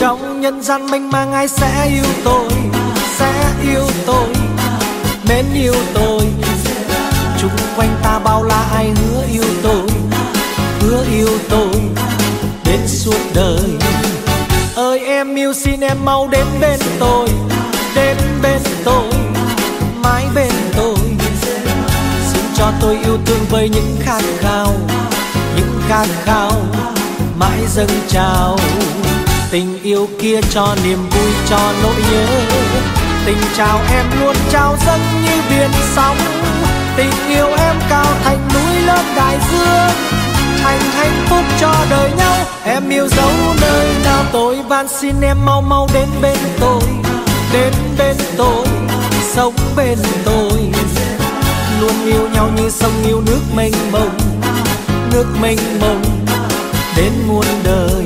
Trong nhân gian mênh mang ai sẽ yêu tôi, sẽ yêu tôi, mến yêu tôi. Chung quanh ta bao la ai hứa yêu tôi, hứa yêu tôi đến suốt đời. Ơi em yêu xin em mau đến bên tôi, đến bên tôi, mãi bên tôi. Xin cho tôi yêu thương với những khát khao, những khát khao mãi dâng trào. Tình yêu kia cho niềm vui cho nỗi nhớ, tình chào em luôn trao dâng như biển sóng. Tình yêu em cao thành núi lớn đại dương, thành hạnh phúc cho đời nhau. Em yêu dấu nơi nào tôi van xin em mau mau đến bên tôi, đến bên tôi, sống bên tôi. Luôn yêu nhau như sông yêu nước mênh mông, nước mênh mông đến muôn đời.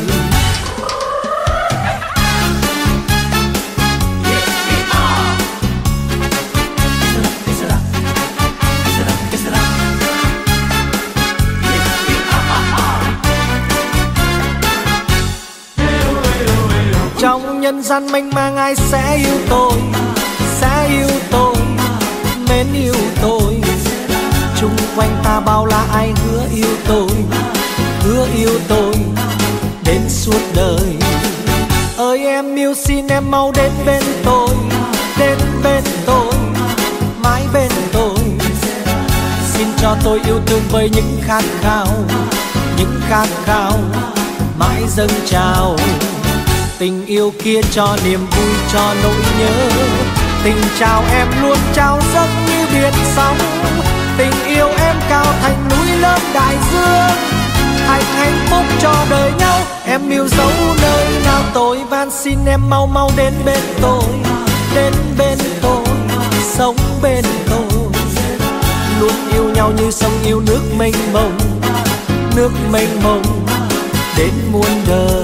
Trong nhân gian mênh mang ai sẽ yêu tôi, sẽ yêu tôi, mến yêu tôi. Chung quanh ta bao la ai hứa yêu tôi, hứa yêu tôi đến suốt đời. Ơi em yêu xin em mau đến bên tôi, đến bên tôi, mãi bên tôi. Xin cho tôi yêu thương với những khát khao, những khát khao mãi dâng trào. Tình yêu kia cho niềm vui cho nỗi nhớ, tình chào em luôn trao dâng như biển sóng. Tình yêu em cao thành núi lớn đại dương, thành hạnh phúc cho đời nhau. Em yêu dấu nơi nào tôi van xin em mau mau đến bên tôi, đến bên tôi, sống bên tôi. Luôn yêu nhau như sông yêu nước mênh mông, nước mênh mông đến muôn đời.